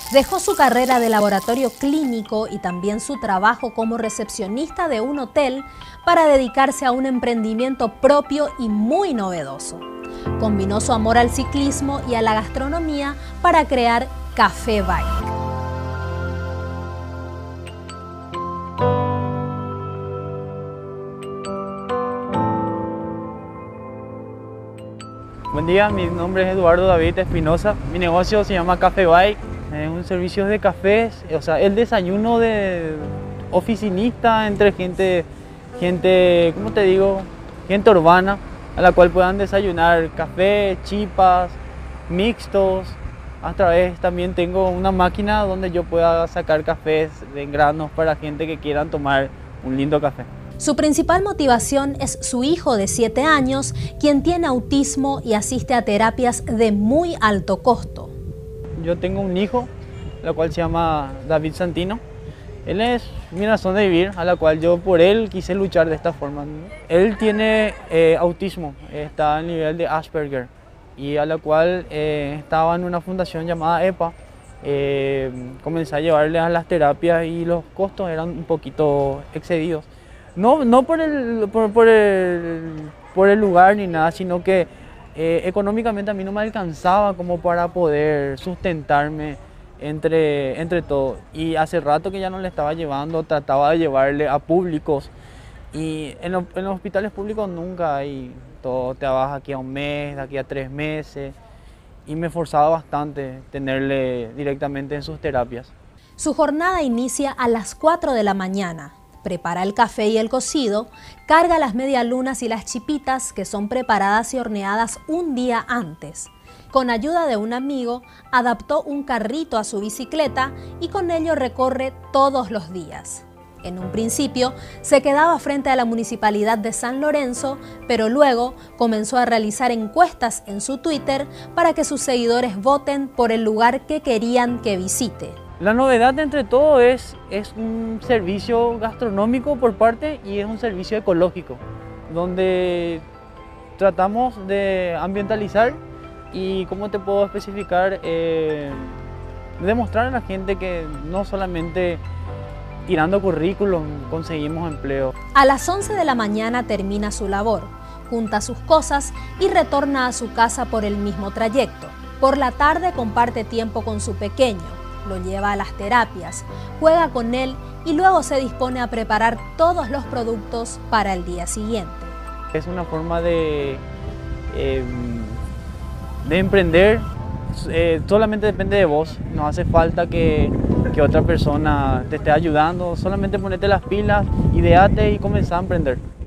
Dejó su carrera de laboratorio clínico y también su trabajo como recepcionista de un hotel para dedicarse a un emprendimiento propio y muy novedoso. Combinó su amor al ciclismo y a la gastronomía para crear Café Bike. Buen día, mi nombre es Eduardo David Espinosa. Mi negocio se llama Café Bike. Es un servicio de cafés, o sea, el desayuno de oficinista entre gente, ¿cómo te digo? Gente urbana, a la cual puedan desayunar café, chipas, mixtos. A través también tengo una máquina donde yo pueda sacar cafés de granos para gente que quieran tomar un lindo café. Su principal motivación es su hijo de 7 años, quien tiene autismo y asiste a terapias de muy alto costo. Yo tengo un hijo, el cual se llama David Santino. Él es mi razón de vivir, a la cual yo por él quise luchar de esta forma. Él tiene autismo, está a nivel de Asperger, y a la cual estaba en una fundación llamada EPA. Comencé a llevarle a las terapias y los costos eran un poquito excedidos. No por el lugar ni nada, sino que económicamente a mí no me alcanzaba como para poder sustentarme entre todo. Y hace rato que ya no le estaba llevando, trataba de llevarle a públicos. Y en los hospitales públicos nunca hay todo, te vas aquí a un mes, de aquí a 3 meses. Y me forzaba bastante tenerle directamente en sus terapias. Su jornada inicia a las 4 de la mañana. Prepara el café y el cocido, carga las medialunas y las chipitas que son preparadas y horneadas un día antes. Con ayuda de un amigo, adaptó un carrito a su bicicleta y con ello recorre todos los días. En un principio se quedaba frente a la Municipalidad de San Lorenzo, pero luego comenzó a realizar encuestas en su Twitter para que sus seguidores voten por el lugar que querían que visite. La novedad entre todo es un servicio gastronómico por parte y es un servicio ecológico, donde tratamos de ambientalizar y, ¿cómo te puedo especificar? Demostrar a la gente que no solamente tirando currículum conseguimos empleo. A las 11 de la mañana termina su labor, junta sus cosas y retorna a su casa por el mismo trayecto. Por la tarde comparte tiempo con su pequeño, lo lleva a las terapias, juega con él y luego se dispone a preparar todos los productos para el día siguiente. Es una forma de emprender, solamente depende de vos, no hace falta que otra persona te esté ayudando, solamente ponete las pilas, ideate y comenzá a emprender.